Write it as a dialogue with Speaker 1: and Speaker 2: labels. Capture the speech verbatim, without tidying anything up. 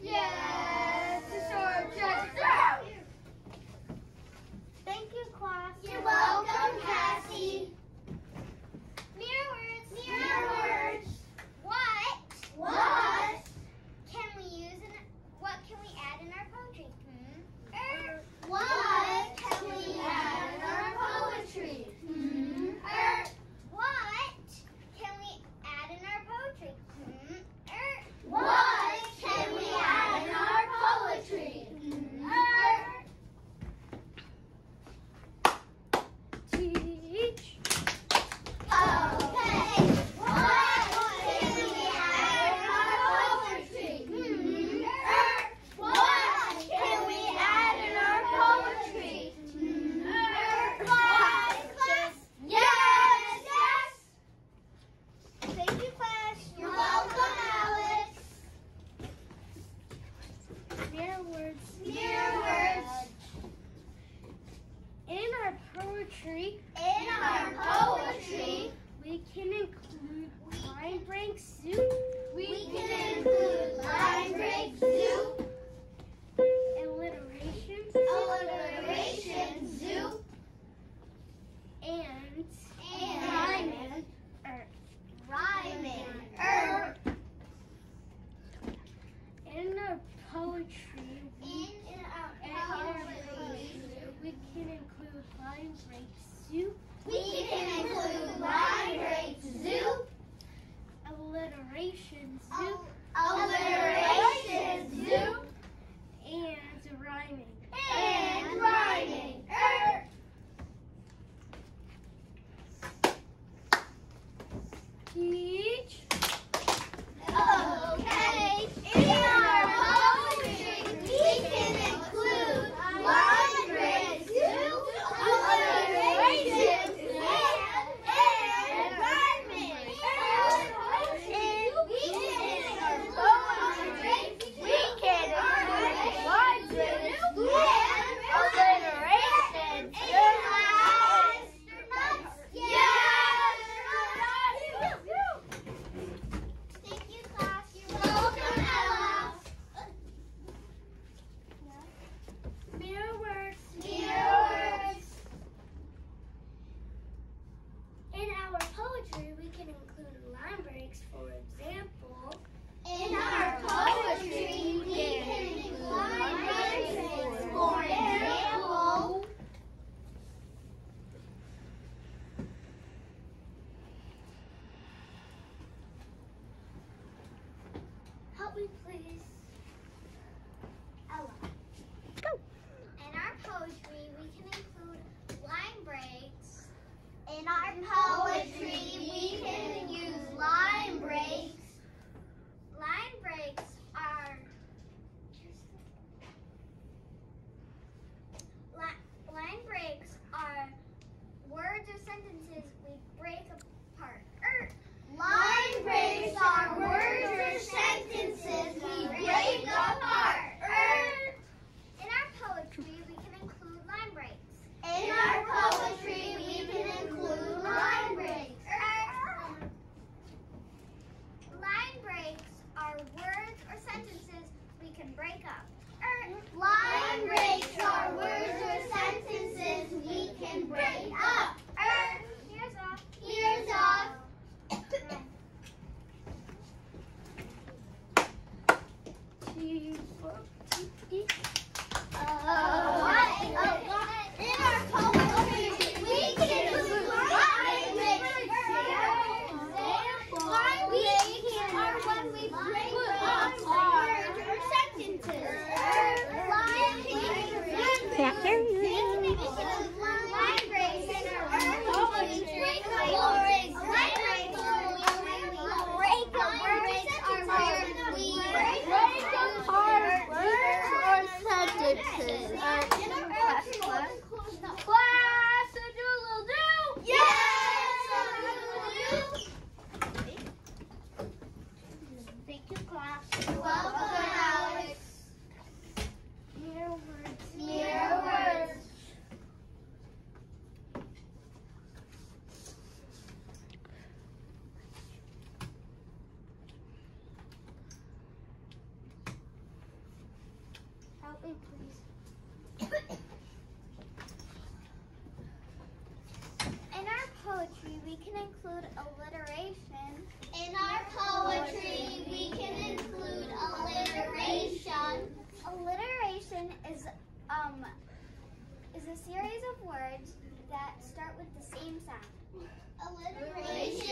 Speaker 1: Yes, it's our objective.
Speaker 2: Thank you, class.
Speaker 1: You're welcome, Cassie.
Speaker 2: Mirror words.
Speaker 1: Mirror words.
Speaker 2: What?
Speaker 1: What?
Speaker 2: Can we use in? What can we add in our poetry? Hmm? Er.
Speaker 1: What can we add in our poetry? Hmm. Er.
Speaker 2: What can we add in our poetry? Hmm. Er.
Speaker 1: What can we add in our poetry? Hmm. Er.
Speaker 2: Teach.
Speaker 1: Okay. What can we add in our poetry? Hmm. Er. What can we add in our poetry? Hmm. Er. What?
Speaker 2: Class.
Speaker 1: Yes. Yes.
Speaker 2: Thank you, class.
Speaker 1: You're welcome, Alex.
Speaker 2: Mirror words.
Speaker 1: Mirror words.
Speaker 2: In our poetry,
Speaker 1: In our poetry,
Speaker 2: we can include line breaks, soup,
Speaker 1: we can include line break, zoo,
Speaker 2: alliterations,
Speaker 1: alliteration, zoo,
Speaker 2: and
Speaker 1: and
Speaker 2: rhyming. Er,
Speaker 1: rhyming. Er.
Speaker 2: In our poetry, we,
Speaker 1: In
Speaker 2: in
Speaker 1: our
Speaker 2: our
Speaker 1: poetry,
Speaker 2: we can include line breaks, soup,
Speaker 1: we can include line break, zoo,
Speaker 2: alliteration, soup,
Speaker 1: alliteration, zoo,
Speaker 2: and rhyming.
Speaker 1: and rhyming. Er.
Speaker 2: Teach.
Speaker 1: Okay. In our poetry, we can include line breaks, zoo, alliteration, and, and rhyming. And we can in our poetry, we can include line breaks, zoo, and alliteration, and yes.
Speaker 2: Thank you, class. You're
Speaker 1: Welcome, Ella.
Speaker 2: Mirror words.
Speaker 1: Mirror words.
Speaker 2: In our poetry, we can include line breaks, for example.
Speaker 1: In our poetry, we can include line breaks, for example.
Speaker 2: Help me, please. Ella. In our poetry, we can include line breaks.
Speaker 1: In our poetry, we can use line breaks.
Speaker 2: Line breaks are li- line breaks are words or sentences we break apart. Er,
Speaker 1: Line breaks are words or sentences we break apart. Er.
Speaker 2: In our poetry, we can include line breaks.
Speaker 1: In our poetry, we can include line breaks. Er.
Speaker 2: Line breaks are words or sentences we can break up. Er,
Speaker 1: Line breaks are words or sentences we can break up. Er.
Speaker 2: Here's off.
Speaker 1: Here's off.
Speaker 2: T, T, T.
Speaker 1: Uh, in our poetry, we can include line breaks.
Speaker 2: Line breaks are when we break up words or sentences.
Speaker 1: Line
Speaker 2: Line breaks in our poetry. Line breaks break up words are where we break apart words or sentences. Class, a doodle do.
Speaker 1: Yes!
Speaker 2: Thank you, class.
Speaker 1: Welcome, Alex.
Speaker 2: Mirror words.
Speaker 1: Mirror words.
Speaker 2: Wait, please. In our poetry, we can include alliteration.
Speaker 1: In our poetry, we can include alliteration.
Speaker 2: Alliteration is um is a series of words that start with the same sound.
Speaker 1: Alliteration